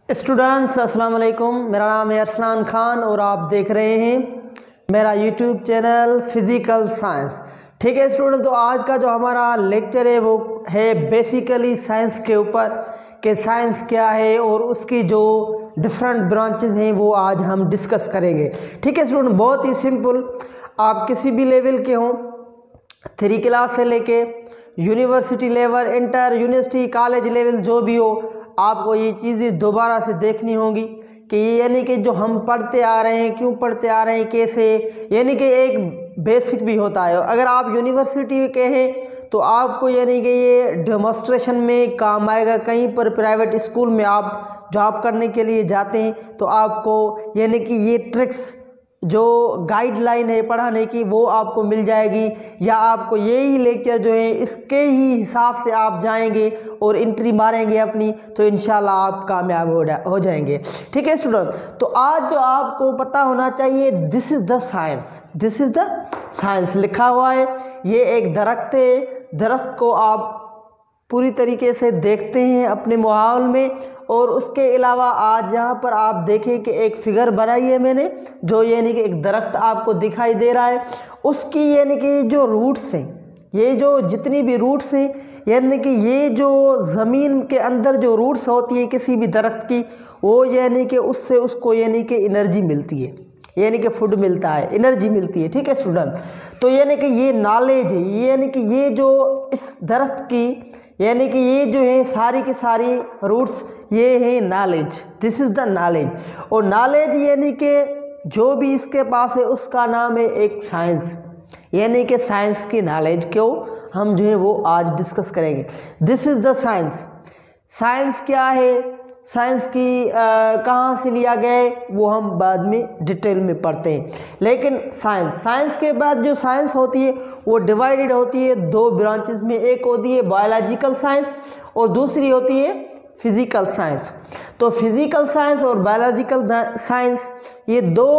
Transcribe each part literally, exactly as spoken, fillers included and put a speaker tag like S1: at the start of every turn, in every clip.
S1: Students अस्सलाम वालेकुम, मेरा नाम है अरसलान खान और आप देख रहे हैं मेरा यूट्यूब चैनल फिज़िकल साइंस। ठीक है स्टूडेंट, तो आज का जो हमारा लेक्चर है वो है बेसिकली साइंस के ऊपर कि साइंस क्या है और उसकी जो डिफरेंट ब्रांचेस हैं वो आज हम डिस्कस करेंगे। ठीक है स्टूडेंट, बहुत ही सिंपल, आप किसी भी लेवल के हों, थ्री क्लास से लेके university level, inter university college level जो भी हो, आपको ये चीज़ें दोबारा से देखनी होगी कि ये यानी कि जो हम पढ़ते आ रहे हैं क्यों पढ़ते आ रहे हैं, कैसे, यानी कि एक बेसिक भी होता है। अगर आप यूनिवर्सिटी के हैं तो आपको यानी कि ये डेमोस्ट्रेशन में काम आएगा। कहीं पर प्राइवेट स्कूल में आप जॉब करने के लिए जाते हैं तो आपको यानी कि ये ट्रिक्स जो गाइडलाइन है पढ़ाने की वो आपको मिल जाएगी, या आपको यही लेक्चर जो है इसके ही हिसाब से आप जाएंगे और एंट्री मारेंगे अपनी, तो इंशाल्लाह आप कामयाब हो हो जाएंगे। ठीक है स्टूडेंट, तो आज जो आपको पता होना चाहिए, this is the science, this is the science लिखा हुआ है। ये एक दरख्त है, दरख्त को आप पूरी तरीके से देखते हैं अपने माहौल में, और उसके अलावा आज यहाँ पर आप देखें कि एक फिगर बनाई है मैंने, जो यानी कि एक दरख्त आपको दिखाई दे रहा है, उसकी यानी कि जो रूट्स हैं, ये जो जितनी भी रूट्स हैं, यानी कि ये जो ज़मीन के अंदर जो रूट्स होती है किसी भी दरख्त की, वो यानी कि उससे उसको यानी कि एनर्जी मिलती है, यानी कि फूड मिलता है, एनर्जी मिलती है। ठीक है स्टूडेंट, तो यानी कि ये नॉलेज है, ये यानी कि ये जो इस दरख्त की यानी कि ये जो है सारी की सारी रूट्स, ये है knowledge, this is the knowledge. और नॉलेज यानी कि जो भी इसके पास है उसका नाम है एक साइंस, यानी कि साइंस की नॉलेज क्यों हम जो है वो आज डिस्कस करेंगे। This is the science. Science क्या है, साइंस की कहाँ से लिया गया है वो हम बाद में डिटेल में पढ़ते हैं। लेकिन साइंस साइंस के बाद जो साइंस होती है वो डिवाइडेड होती है दो ब्रांचेस में, एक होती है बायोलॉजिकल साइंस और दूसरी होती है फिज़िकल साइंस। तो फिज़िकल साइंस और बायोलॉजिकल साइंस ये दो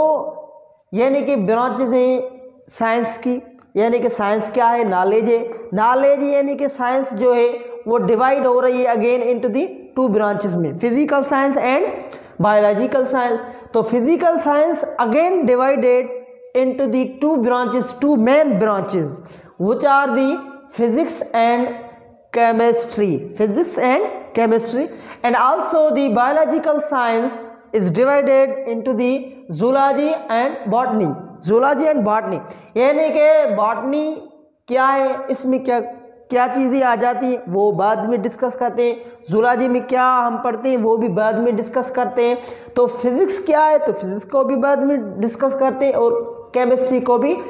S1: यानी कि ब्रांचेस हैं साइंस की। यानी कि साइंस क्या है, नॉलेज है। नॉलेज यानी कि साइंस जो है वो डिवाइड हो रही है again into the two branches में, physical science and biological science. तो physical science again divided into the two branches, two main branches which are the physics and chemistry, physics and chemistry, and also the biological science is divided into the zoology and botany, zoology and botany। यानी कि botany क्या है, इसमें क्या क्या चीज़ें आ जाती हैं वो बाद में डिस्कस करते हैं। जूलॉजी में क्या हम पढ़ते हैं वो भी बाद में डिस्कस करते हैं। तो फिज़िक्स क्या है, तो फिज़िक्स को भी बाद में डिस्कस करते हैं, और केमिस्ट्री को भी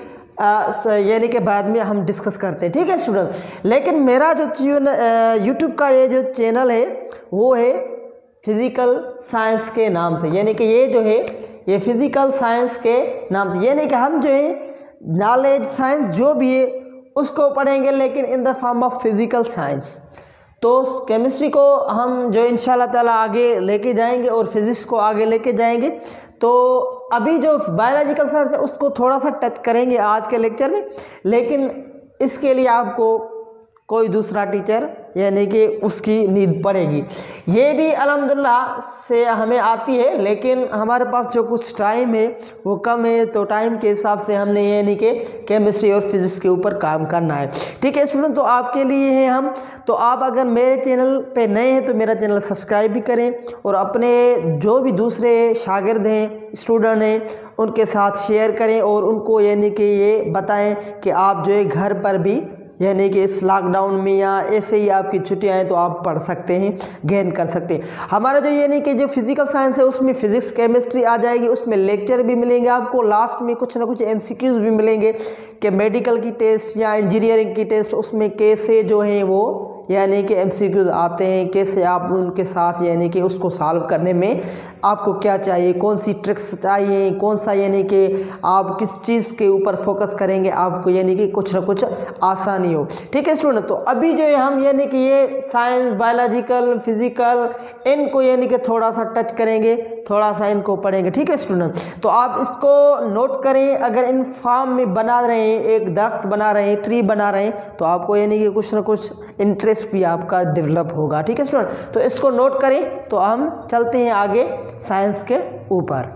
S1: यानी कि बाद में हम डिस्कस करते हैं। ठीक है स्टूडेंट, लेकिन मेरा जो यूट्यूब का ये जो चैनल है वो है फिज़िकल साइंस के नाम से, यानी कि ये जो है ये फिज़िकल साइंस के नाम से, यानी कि हम जो है नॉलेज साइंस जो भी है उसको पढ़ेंगे, लेकिन in the form of physical science. तो केमिस्ट्री को हम जो इंशाल्लाह ताला आगे लेके जाएंगे और फिज़िक्स को आगे लेके जाएंगे। तो अभी जो बायोलॉजिकल साइंस है उसको थोड़ा सा टच करेंगे आज के लेक्चर में, लेकिन इसके लिए आपको कोई दूसरा टीचर यानी कि उसकी नीड पड़ेगी। ये भी अल्हम्दुलिल्लाह से हमें आती है, लेकिन हमारे पास जो कुछ टाइम है वो कम है, तो टाइम के हिसाब से हमने यानी कि केमिस्ट्री और फिज़िक्स के ऊपर काम करना है। ठीक है स्टूडेंट, तो आपके लिए हैं हम। तो आप अगर मेरे चैनल पे नए हैं तो मेरा चैनल सब्सक्राइब भी करें, और अपने जो भी दूसरे शागिर्द हैं, स्टूडेंट हैं, उनके साथ शेयर करें, और उनको यानी कि ये बताएँ कि आप जो है घर पर भी यानी कि इस लॉकडाउन में या ऐसे ही आपकी छुट्टियां हैं तो आप पढ़ सकते हैं, गेन कर सकते हैं। हमारा जो यानी कि जो फिज़िकल साइंस है उसमें फिज़िक्स केमिस्ट्री आ जाएगी, उसमें लेक्चर भी मिलेंगे आपको, लास्ट में कुछ ना कुछ एमसीक्यूज भी मिलेंगे कि मेडिकल की टेस्ट या इंजीनियरिंग की टेस्ट उसमें कैसे जो है वो यानी कि एमसीक्यूज आते हैं, कैसे आप उनके साथ यानी कि उसको सॉल्व करने में आपको क्या चाहिए, कौन सी ट्रिक्स चाहिए, कौन सा यानी कि आप किस चीज़ के ऊपर फोकस करेंगे, आपको यानी कि कुछ ना कुछ आसानी हो। ठीक है स्टूडेंट, तो अभी जो है हम यानी कि ये साइंस, बायोलॉजिकल, फिज़िकल, इनको यानी कि थोड़ा सा टच करेंगे, थोड़ा सा इनको पढ़ेंगे। ठीक है स्टूडेंट, तो आप इसको नोट करें। अगर इन फॉर्म में बना रहे हैं, एक दरख्त बना रहे हैं, ट्री बना रहे हैं, तो आपको यानी कि कुछ ना कुछ इंटरेस्ट इंटरेस्ट भी आपका डेवलप होगा। ठीक है स्टूडेंट, तो इसको नोट करें। तो हम चलते हैं आगे साइंस के ऊपर।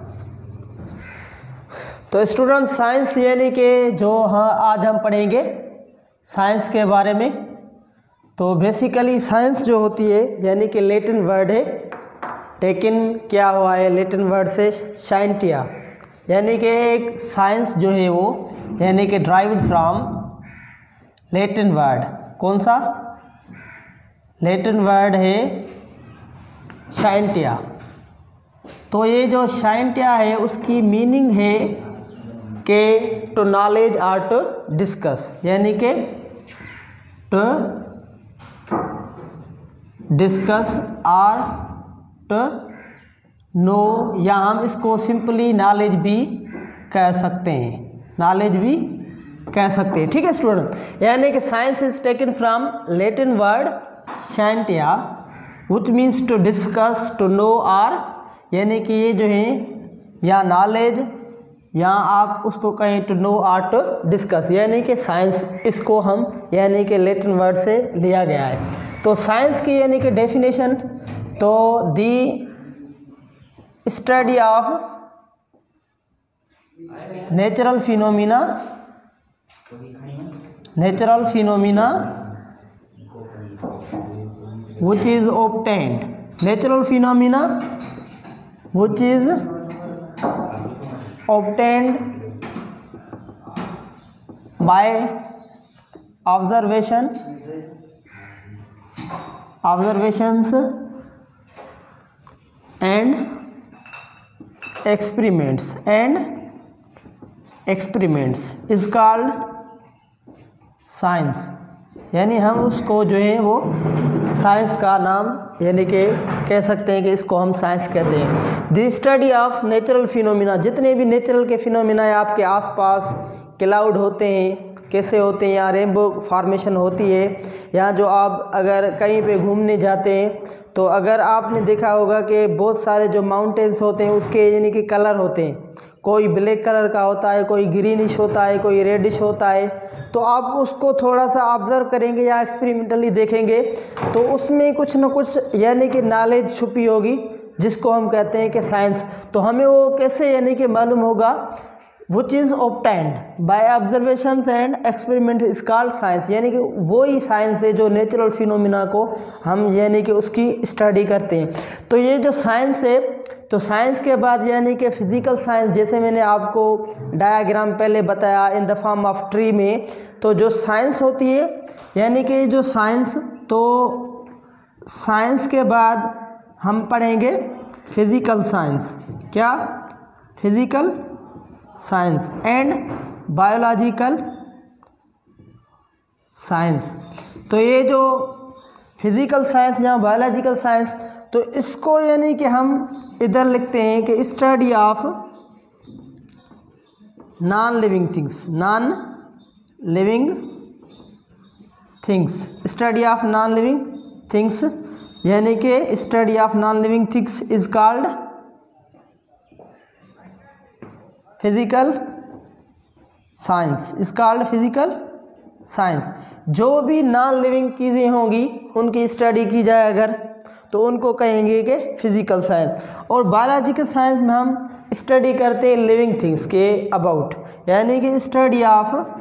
S1: तो स्टूडेंट साइंस यानी कि जो हाँ आज हम पढ़ेंगे साइंस के बारे में। तो बेसिकली साइंस जो होती है यानी कि लैटिन वर्ड है, टेकन क्या हुआ है लैटिन वर्ड से साइंटिया, यानी कि एक साइंस जो है वो यानी कि ड्राइव्ड फ्रॉम लैटिन वर्ड। कौन सा लैटिन वर्ड है? साइंटिया। तो ये जो साइंटिया है उसकी मीनिंग है कि टू नॉलेज और टू डिस्कस, यानी कि टू डिस्कस और टू नो, या हम इसको सिंपली नॉलेज भी कह सकते हैं, नॉलेज भी कह सकते हैं। ठीक है स्टूडेंट, यानी कि science is taken from Latin word scientia which means to discuss, to know, और यानी कि ये जो है या नॉलेज या आप उसको कहें टू नो और टू डिस्कस, यानी कि साइंस इसको हम यानी कि लैटिन वर्ड से लिया गया है। तो साइंस की यानी कि डेफिनेशन, तो the study of natural phenomena, natural phenomena which is obtained, natural phenomena which is obtained by observation, observations and experiments, and experiments is called science। यानी हम उसको जो है वो साइंस का नाम यानी कि कह सकते हैं कि इसको हम साइंस कहते हैं। The study of natural phenomena, जितने भी नेचुरल के फिनोमिना है आपके आसपास, क्लाउड होते हैं कैसे होते हैं, या रेनबो फॉर्मेशन होती है, या जो आप अगर कहीं पे घूमने जाते हैं तो अगर आपने देखा होगा कि बहुत सारे जो माउंटेन्स होते हैं उसके यानी कि कलर होते हैं, कोई ब्लैक कलर का होता है, कोई ग्रीनिश होता है, कोई रेडिश होता है। तो आप उसको थोड़ा सा ऑब्जर्व करेंगे या एक्सपेरिमेंटली देखेंगे तो उसमें कुछ ना कुछ यानी कि नॉलेज छुपी होगी जिसको हम कहते हैं कि साइंस। तो हमें वो कैसे यानी कि मालूम होगा? Which is obtained by observations and experiment is called science, यानी कि वही साइंस है जो नेचुरल फिनोमिना को हम यानी कि उसकी स्टडी करते हैं। तो ये जो साइंस है, तो साइंस के बाद यानी कि फिज़िकल साइंस, जैसे मैंने आपको डायग्राम पहले बताया in the form of tree में, तो जो साइंस होती है यानी कि जो साइंस, तो साइंस के बाद हम पढ़ेंगे फिज़िकल साइंस। क्या? Physical science and biological science. तो ये जो फिज़िकल साइंस या बायोलॉजिकल साइंस, तो इसको यानी कि हम इधर लिखते हैं कि study of non living things, non living things, study of non living things, यानी कि study of non living things is called physical science, is called physical science. जो भी नॉन लिविंग चीज़ें होंगी उनकी स्टडी की जाए अगर, तो उनको कहेंगे कि फिजिकल साइंस। और बायोलॉजिकल साइंस में हम स्टडी करते हैं लिविंग थिंग्स के अबाउट, यानी कि study of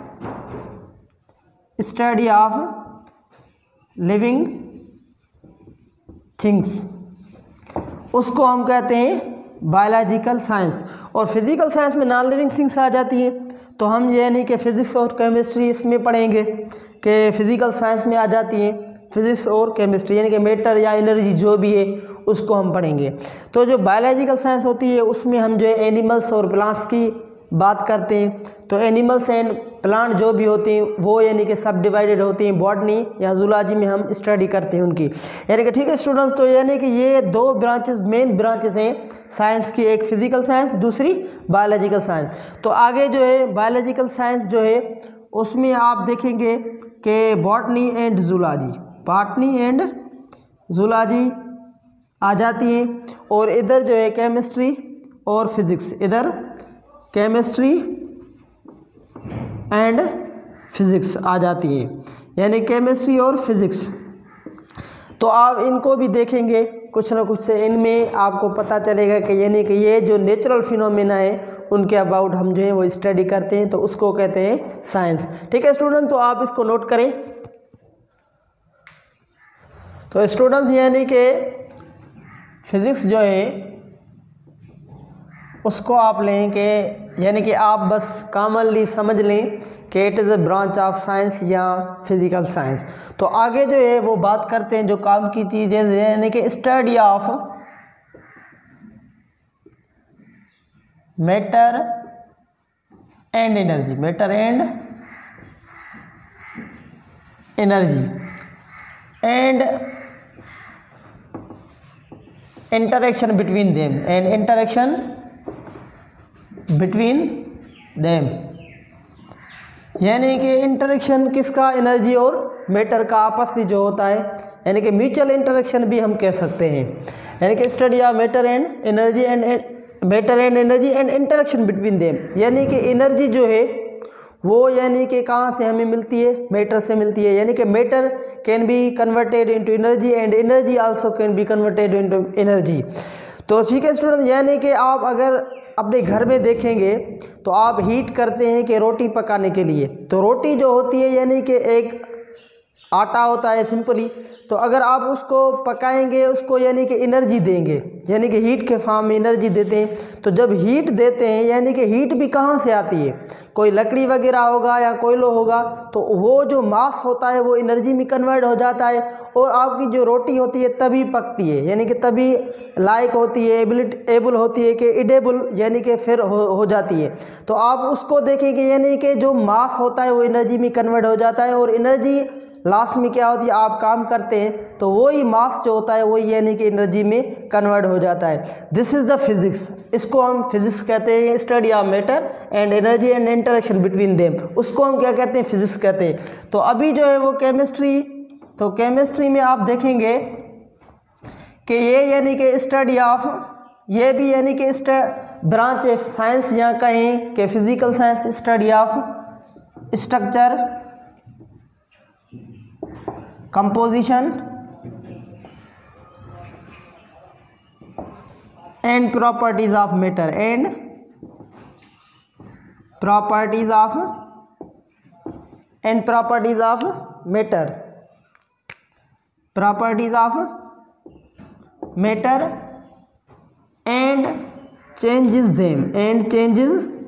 S1: study of living things, उसको हम कहते हैं बायोलॉजिकल साइंस। और फिजिकल साइंस में नॉन लिविंग थिंग्स आ जाती हैं, तो हम यानी कि फिजिक्स और केमिस्ट्री इसमें पढ़ेंगे कि फिजिकल साइंस में आ जाती हैं फिजिक्स और केमिस्ट्री, यानी कि मैटर या एनर्जी जो भी है उसको हम पढ़ेंगे। तो जो बायोलॉजिकल साइंस होती है उसमें हम जो है एनिमल्स और प्लांट्स की बात करते हैं। तो एनिमल्स एंड प्लांट जो भी होते हैं वो यानी कि सब डिवाइडेड होती हैं, बॉटनी या जूलॉजी में हम स्टडी करते हैं उनकी, यानी कि ठीक है स्टूडेंट्स। तो यानी कि ये दो ब्रांचेस, मेन ब्रांचेस हैं साइंस की, एक फिजिकल साइंस, दूसरी बायोलॉजिकल साइंस। तो आगे जो है बायोलॉजिकल साइंस जो है उसमें आप देखेंगे कि botany and zoology, botany and zoology आ जाती हैं। और इधर जो है केमिस्ट्री और फिजिक्स, इधर केमिस्ट्री एंड फिज़िक्स आ जाती है, यानी केमिस्ट्री और फिज़िक्स तो आप इनको भी देखेंगे कुछ ना कुछ से, इनमें आपको पता चलेगा कि यानी कि ये जो नेचुरल फिनोमेना है उनके अबाउट हम जो है वो स्टडी करते हैं, तो उसको कहते हैं साइंस। ठीक है स्टूडेंट, तो आप इसको नोट करें। तो स्टूडेंट्स यानी कि फिज़िक्स जो है उसको आप लें कि यानी कि आप बस कॉमनली समझ लें कि it is a branch of science या फिज़िकल साइंस। तो आगे जो है वो बात करते हैं जो काम की चीज़ें, यानी कि study of matter and energy, matter and energy and interaction between them and interaction between them, यानी कि इंटरेक्शन किसका, एनर्जी और मैटर का आपस में जो होता है, यानी कि म्यूचुअल इंटरेक्शन भी हम कह सकते हैं। यानी कि study of matter and energy and matter and energy and interaction between them, यानी कि एनर्जी जो है वो यानी कि कहाँ से हमें मिलती है, मैटर से मिलती है। यानी कि matter can be converted into energy and energy also can be converted into energy. तो ठीक है स्टूडेंट, यानी कि आप अगर अपने घर में देखेंगे तो आप हीट करते हैं कि रोटी पकाने के लिए, तो रोटी जो होती है यानी कि एक आटा होता है सिंपली, तो अगर आप उसको पकाएंगे उसको यानी कि एनर्जी देंगे, यानी कि हीट के फॉर्म में एनर्जी देते हैं। तो जब हीट देते हैं यानी कि हीट भी कहाँ से आती है, कोई लकड़ी वगैरह होगा या कोयला होगा, तो वो जो मास होता है वो एनर्जी में कन्वर्ट हो जाता है और आपकी जो रोटी होती है तभी पकती है, यानी कि तभी लायक होती है, एबिलिटी एबल होती है कि इडेबल यानी कि फिर हो, हो जाती है। तो आप उसको देखेंगे यानी कि जो मास होता है वो एनर्जी में कन्वर्ट हो जाता है और एनर्जी लास्ट में क्या होती है, आप काम करते हैं तो वही मास जो होता है वही यानी कि एनर्जी में कन्वर्ट हो जाता है। दिस इज़ द फिजिक्स, इसको हम फिजिक्स कहते हैं, study of matter and energy and interaction between them, उसको हम क्या कहते हैं, फिजिक्स कहते हैं। तो अभी जो है वो केमिस्ट्री, तो केमिस्ट्री में आप देखेंगे कि ये यानी कि स्टडी ऑफ, ये भी यानी कि ब्रांच ऑफ साइंस या कहें कि physical science, study of structure, composition and properties of matter and properties of and properties of matter, properties of matter and changes them and changes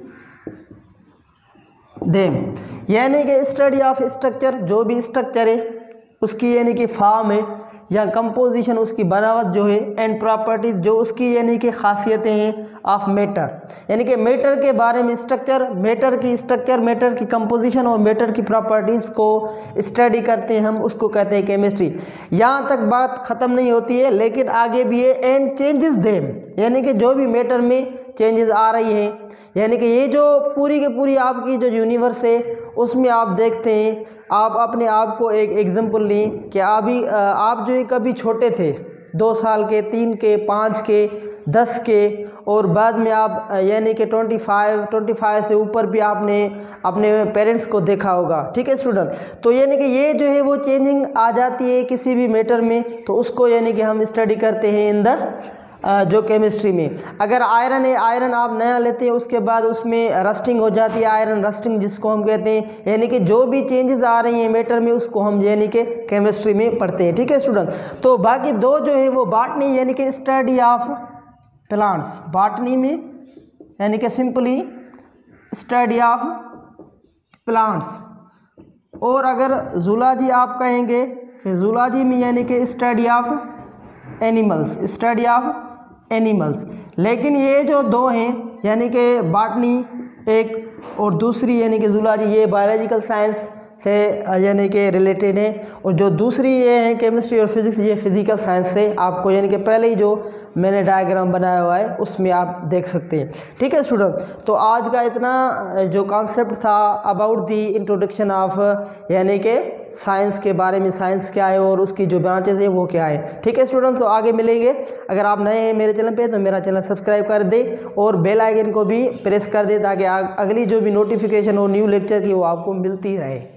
S1: them, यानी कि study of structure, जो भी structure है उसकी यानी कि फॉर्म है या कंपोजिशन उसकी बनावट जो है, एंड प्रॉपर्टीज जो उसकी यानी कि खासियतें हैं ऑफ मैटर, यानी कि मैटर के बारे में स्ट्रक्चर, मैटर की स्ट्रक्चर, मैटर की कंपोजिशन और मैटर की प्रॉपर्टीज़ को स्टडी करते हैं हम, उसको कहते हैं केमिस्ट्री। यहाँ तक बात ख़त्म नहीं होती है लेकिन आगे भी है, एंड चेंजेस देम, यानी कि जो भी मैटर में चेंजेस आ रही हैं, यानी कि ये जो पूरी के पूरी आपकी जो यूनिवर्स है उसमें आप देखते हैं, आप अपने आप को एक एग्जांपल लें कि अभी आप जो है कभी छोटे थे, दो साल के, तीन के, पाँच के, दस के, और बाद में आप यानी कि ट्वेंटी फाइव ट्वेंटी फाइव से ऊपर भी आपने अपने पेरेंट्स को देखा होगा। ठीक है स्टूडेंट, तो यानी कि ये जो है वो चेंजिंग आ जाती है किसी भी मैटर में, तो उसको यानी कि हम स्टडी करते हैं इन द जो केमिस्ट्री में। अगर आयरन है, आयरन आप नया लेते हैं उसके बाद उसमें रस्टिंग हो जाती है, आयरन रस्टिंग जिसको हम कहते हैं, यानी कि जो भी चेंजेस आ रही हैं मैटर में उसको हम यानी कि केमिस्ट्री में पढ़ते हैं। ठीक है स्टूडेंट, तो बाकी दो जो है वो बॉटनी यानी कि स्टडी ऑफ प्लांट्स, बॉटनी में यानी कि सिंपली स्टडी ऑफ प्लांट्स, और अगर जूलॉजी आप कहेंगे कि जूलॉजी में यानी कि study of animals, study of animals. लेकिन ये जो दो हैं यानी कि बॉटनी एक और दूसरी यानी कि जूलॉजी, ये बायोलॉजिकल साइंस से यानी कि रिलेटेड है, और जो दूसरी ये है केमिस्ट्री और फिजिक्स, ये फिजिकल साइंस से आपको यानी कि पहले ही जो मैंने डायग्राम बनाया हुआ है उसमें आप देख सकते हैं। ठीक है स्टूडेंट, तो आज का इतना जो कॉन्सेप्ट था अबाउट दी इंट्रोडक्शन ऑफ यानी कि साइंस के बारे में, साइंस क्या है और उसकी जो ब्रांचेज है वो क्या है। ठीक है स्टूडेंट, तो आगे मिलेंगे। अगर आप नए हैं मेरे चैनल पे तो मेरा चैनल सब्सक्राइब कर दे और बेल आइकन को भी प्रेस कर दे ताकि अगली जो भी नोटिफिकेशन हो न्यू लेक्चर की वो आपको मिलती रहे।